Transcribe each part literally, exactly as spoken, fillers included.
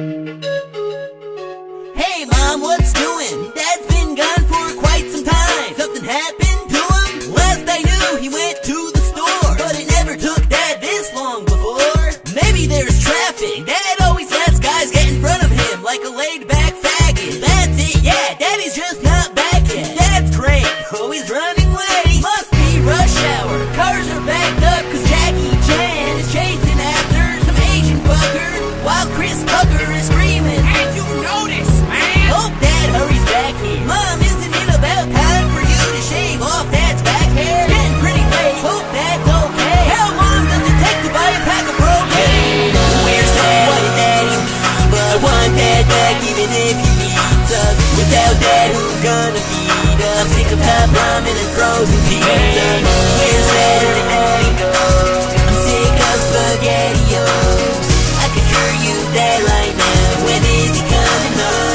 Hey mom, what's doing? Dad's been gone for quite some time. Something happened to him? Last I knew, he went to the store. But it never took Dad this long before. Maybe there's traffic. Dad always lets guys get in front of him like a laid-back faggot. That's it, yeah, Daddy's just not back yet. Dad's great, always running late. Must be rush hour. Cars are backed up cause Jackie Chan is chasing after some Asian fucker, while Chris Tucker is screaming, "And you notice, man!" Hope Dad hurries back here. Mom, isn't it about time for you to shave off Dad's back hair? It's getting pretty late. Hope Dad's okay. How long does it take to buy a pack of propane? Where's Dad? What did Daddy leave? I want Dad back even if he beats us. Without Dad, who's gonna feed us? I'm sick of hot ramen and frozen pizza. Where's Dad? Where did Daddy go? I'm sick of SpaghettiOs. I can hear you, Dad, right now. When is he coming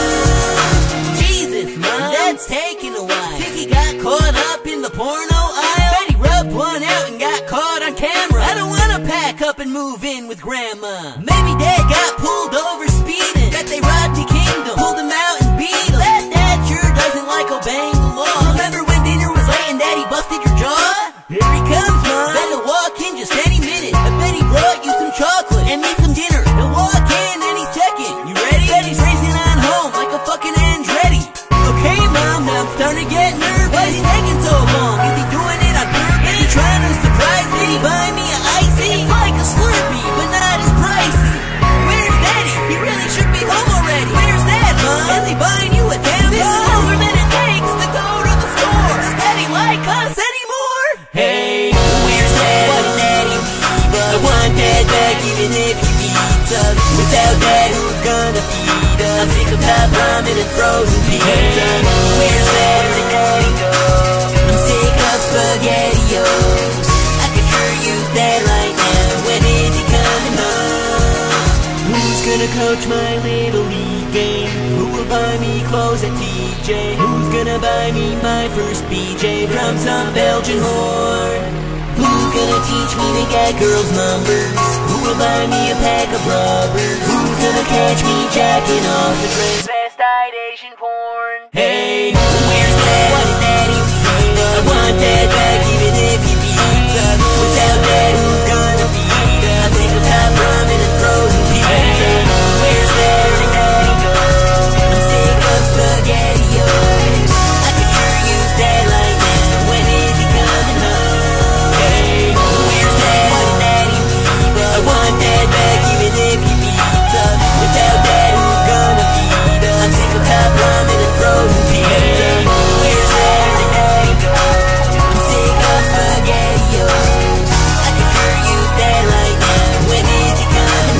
home? Jesus, Mom, Dad's taking a while. Think he got caught up in the porno aisle? Bet he rubbed one out and got caught on camera. I don't wanna pack up and move in with Grandma. Maybe Dad got pulled over speeding. Bet they robbed the kingdom, pulled him out and beat him. That Dad sure doesn't like obeying the law. Remember when dinner was late and Daddy busted your jaw? Here he comes, Mom. Bet he'll walk in just any minute. I bet he brought you some chocolate and me some dinner. He'll walk in any second. You ready? Bet he's racing on home like a fucking Andretti. Okay, Mom, now I'm starting to get nervous. Why is he taking so long? Is he doing it on purpose? Is he trying to surprise me? Did he buy me an icy? It's like a Slurpee, but not as pricey. Where's Daddy? He really should be home already. Where's Dad, Mom? Is he buying you a tampon? This is longer than it takes to go to the store. Does Daddy like us anymore? Hey, where's Dad? What did Daddy leave us? I want Dad back even if he beats us. Without Dad, who's gonna feed us? I'm sick of hot ramen and frozen pizza. Where's Dad? Where did Daddy go? I'm sick of SpaghettiOs. I can hear you, Dad, right now. When is he coming home? Who's gonna coach my little league game? Who will buy me clothes at T J? Who's gonna buy me my first B J from some Belgian whore? Who's gonna teach me to get girls' numbers? Who will buy me a pack of rubbers? Who's gonna catch me jacking off the transvestite Asian porn? Hey, where's Dad? What did Daddy leave us? I want Dad back even if he beats us. Without Dad, who's gonna feed us? I'm sick of hot ramen and frozen pizza. Where's Dad? Where did Daddy go? I'm sick of SpaghettiOs. I can hear you, Dad, right now. When is he coming home? Hey, where's Dad? What did Daddy leave us? I want Dad back even if he beats us. Without Dad, who's gonna feed us? I'm sick of hot ramen and frozen pizza. Where's Dad? Where did Daddy go? I'm sick of SpaghettiOs. I can hear you, Dad, right now. When is he coming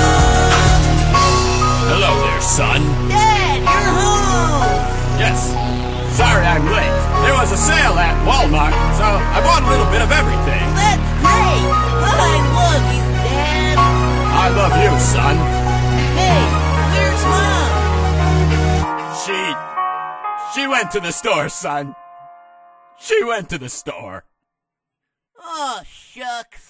home? Hello there, son. Dad, you're home! Yes. Sorry I'm late. There was a sale at Walmart, so I bought a little bit of everything. That's great! I love you, Dad! I love you, son. Hey, where's Mom? She... She went to the store, son. She went to the store. Oh, shucks.